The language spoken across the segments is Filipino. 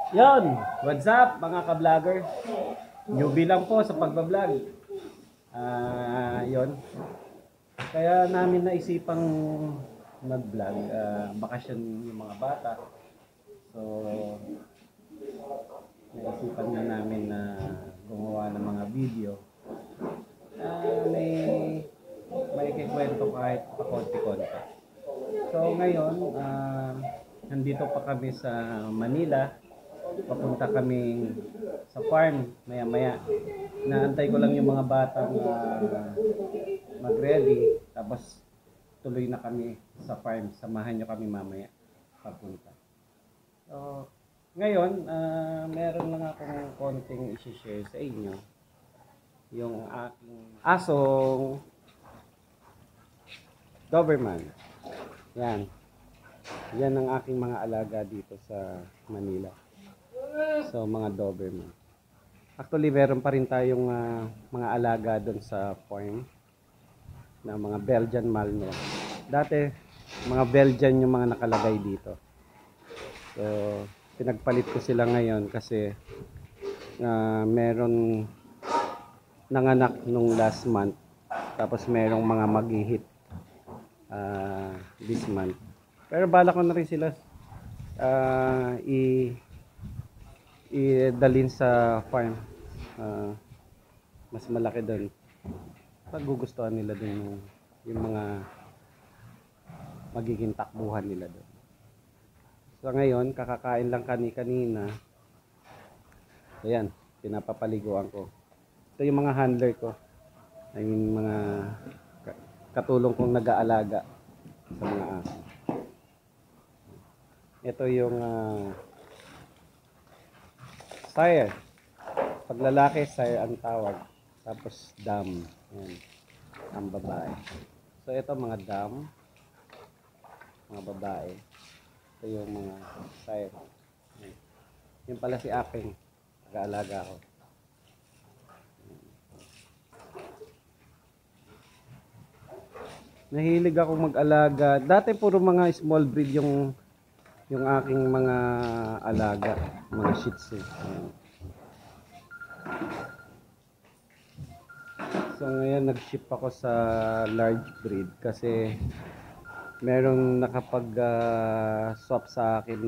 Yon, what's up mga ka-vlogger? Newbie lang po sa pagbablog. Yon. Kaya namin naisipang mag-vlog, bakasyon yung mga bata. So, naisipan na namin na gumawa ng mga video. May ikikwento kahit pa konti-konti. So ngayon, nandito pa kami sa Manila. Papunta kami sa farm maya-maya. Naantay ko lang yung mga batang mag-ready. Tapos tuloy na kami sa farm. Samahan nyo kami mamaya papunta. So, ngayon, meron lang akong konting isi-share sa inyo. Yung aking asong Doberman. Yan. Yan ang aking mga alaga dito sa Manila. So, mga Doberman. Actually, meron pa rin tayong mga alaga doon sa farm na mga Belgian Malinois. Dati, mga Belgian yung mga nakalagay dito. So, pinagpalit ko sila ngayon kasi meron nanganak nung last month. Tapos merong mga mag-hit this month. Pero balak ko na rin sila idalhin sa farm. Mas malaki doon. Pag gugustuhan nila doon yung mga magiging takbuhan nila doon. So ngayon, kakakain lang kanina. Ayan, pinapapaliguan ko. Ito yung mga handler ko. I mean, mga katulong kong nag-aalaga sa mga aso. Ito yung sire. Pag lalaki, sire ang tawag. Tapos dam. Yan. Ang babae. So ito mga dam. Mga babae. Ito yung mga sire. Yan. Yung pala si Apeng. Nag-aalaga ko. Nahilig ako mag-alaga. Dati puro mga small breed yung aking mga alaga, mga Shih Tzu. So ngayon nag-ship ako sa large breed kasi merong nakapag-swap sa akin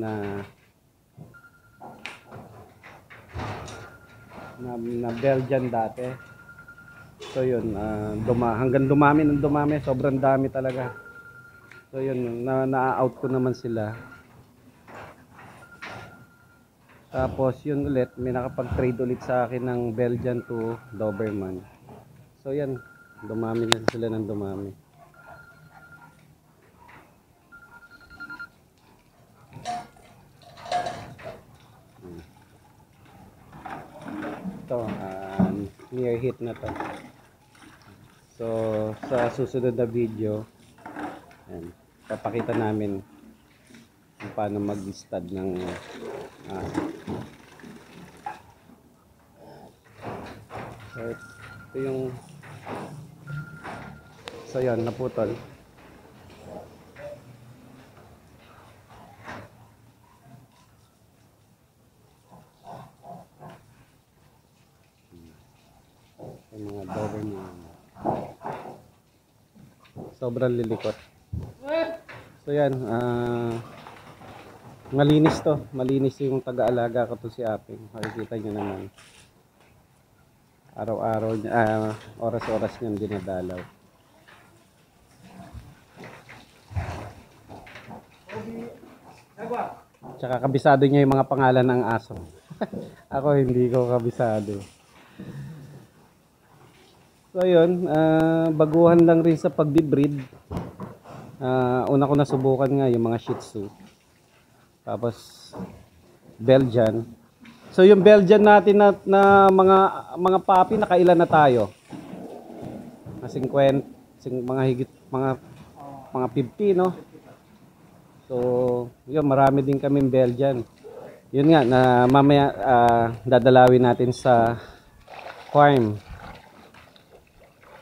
na Belgian dati. So yun, hanggang dumami, sobrang dami talaga. So yun, na-out ko naman sila. Tapos yun ulit, may nakapag-trade ulit sa akin ng Belgian to Doberman. So yan, dumami na sila ng dumami. Ito, near hit na to. So sa susunod na video, ayan, papakita namin kung paano mag-stud ng so ito yung yan, naputol. Yung mga Doberman sobrang lilikot. So yan, malinis to, malinis yung taga-alaga ko to si Apeng. Makikita nyo naman araw-araw oras-oras niyang dinadalaw. Tsaka kabisado niya yung mga pangalan ng aso. Ako hindi ko kabisado. So yun, baguhan lang rin sa pagbibreed. Una ko nasubukan nga yung mga Shih Tzu. Tapos Belgian. So yung Belgian natin na mga puppy, nakailan na tayo? Na 50, mga higit mga 50, no? So yun, marami din kaming Belgian. Yun nga, na mamaya dadalawin natin sa farm.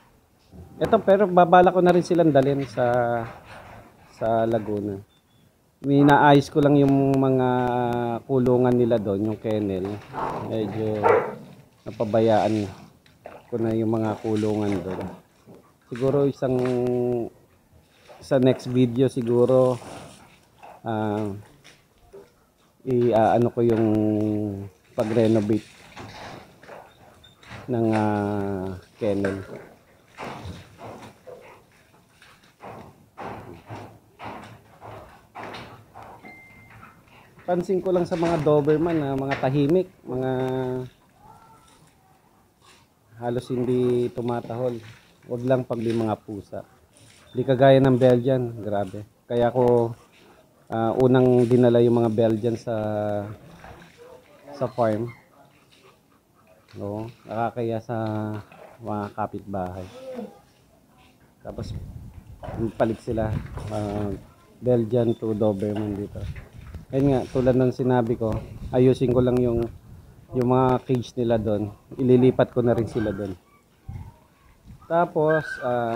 Ito, pero babala ko na rin silang dalhin sa Laguna. Minaayos ko lang yung mga kulungan nila doon, yung kennel. Medyo napabayaan ko na yung mga kulungan doon. Siguro sa next video siguro ano ko yung pag-renovate ng kennel. Pansin ko lang sa mga Doberman na mga tahimik, mga halos hindi tumatahol. Wag lang pag may mga pusa. Hindi kagaya ng Belgian, grabe. Kaya ko unang dinala yung mga Belgian sa farm. No, nakakaya sa mga kapitbahay. Tapos palit sila Belgian to Doberman dito. Ayun nga, tulad ng sinabi ko, ayusin ko lang yung mga cage nila doon. Ililipat ko na rin sila doon. Tapos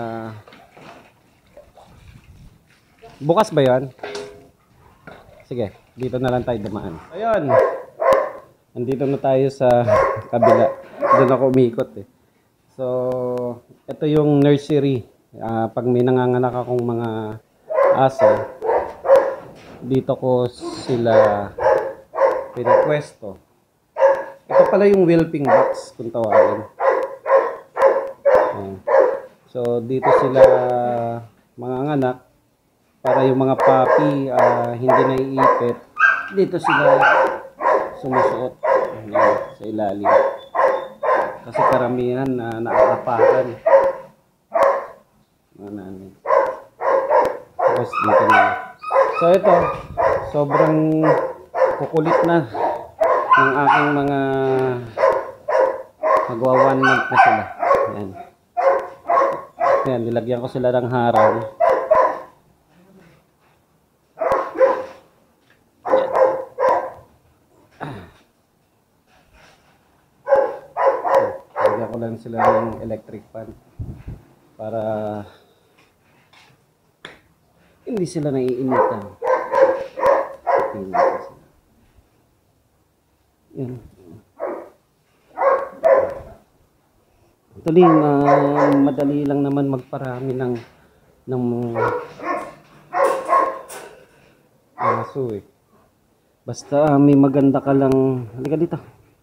bukas ba 'yan? Sige, dito na lang tayo dumaan. Ayun. Nandito na tayo sa kabila. Doon ako umikot eh. So, ito yung nursery. Pag may nanganganak akong mga aso, dito ko sila pinapwesto. Ito pala yung whelping box kung tawagin. So, dito sila manganganak para yung mga puppy hindi naiipit. Dito sila sumusuot sa ilalim. Kasi karamihan na naaapakan. Tapos dito na. So ito, sobrang kukulit na ng aking mga magwa 1 month na sila. Yan. Yan, nilagyan ko sila ng harang. Nilagyan ko lang sila ng electric fan para hindi sila naiinitan. Yan. Actually, madali lang naman magparami ng aso eh. Basta may maganda ka lang, halika dito.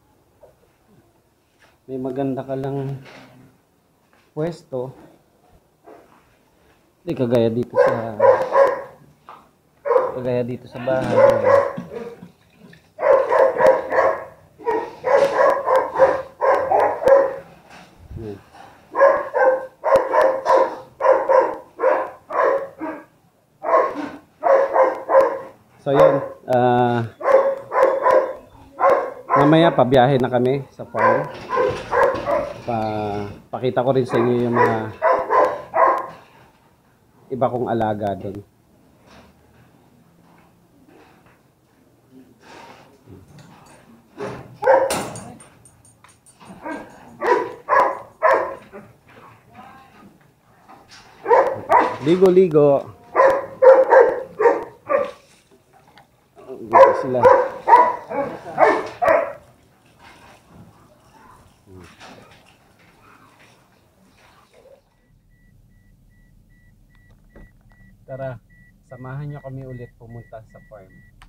May maganda ka lang pwesto. Hindi kagaya dito sa bahay. So yun, mamaya pabiyahe na kami sa farm. Pakita ko rin sa inyo yung mga iba kong alaga doon. Ligo-ligo. Dito sila. Tara, samahan nyo kami ulit pumunta sa farm.